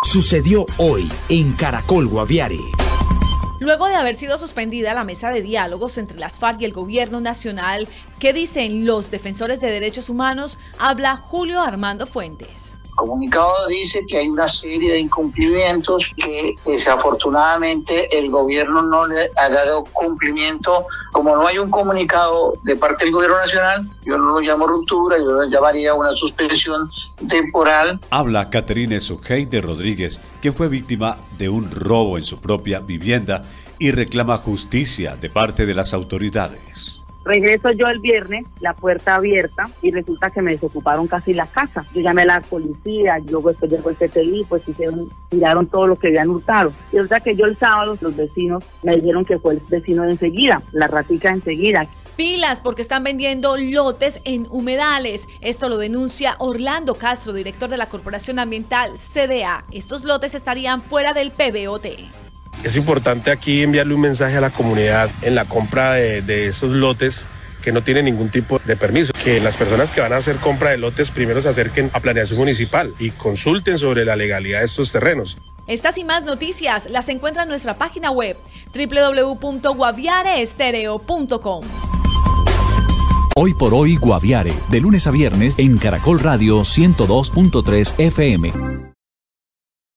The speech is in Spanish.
Sucedió hoy en Caracol Guaviare. Luego de haber sido suspendida la mesa de diálogos entre las FARC y el gobierno nacional, ¿qué dicen los defensores de derechos humanos? Habla Julio Armando Fuentes. El comunicado dice que hay una serie de incumplimientos que desafortunadamente el gobierno no le ha dado cumplimiento. Como no hay un comunicado de parte del gobierno nacional, yo no lo llamo ruptura, yo lo llamaría una suspensión temporal. Habla Caterine Sujeide Rodríguez, quien fue víctima de un robo en su propia vivienda y reclama justicia de parte de las autoridades. Regreso yo el viernes, la puerta abierta, y resulta que me desocuparon casi la casa. Yo llamé a la policía, luego después llegó el CTI, pues tiraron todo lo que habían hurtado. Y resulta que yo el sábado, los vecinos me dijeron que fue el vecino de enseguida, la ratica de enseguida. Pilas porque están vendiendo lotes en humedales. Esto lo denuncia Orlando Castro, director de la Corporación Ambiental CDA. Estos lotes estarían fuera del PBOT. Es importante aquí enviarle un mensaje a la comunidad en la compra de esos lotes que no tienen ningún tipo de permiso. Que las personas que van a hacer compra de lotes primero se acerquen a Planeación Municipal y consulten sobre la legalidad de estos terrenos. Estas y más noticias las encuentra en nuestra página web www.guaviareestereo.com. Hoy por hoy Guaviare, de lunes a viernes en Caracol Radio 102.3 FM.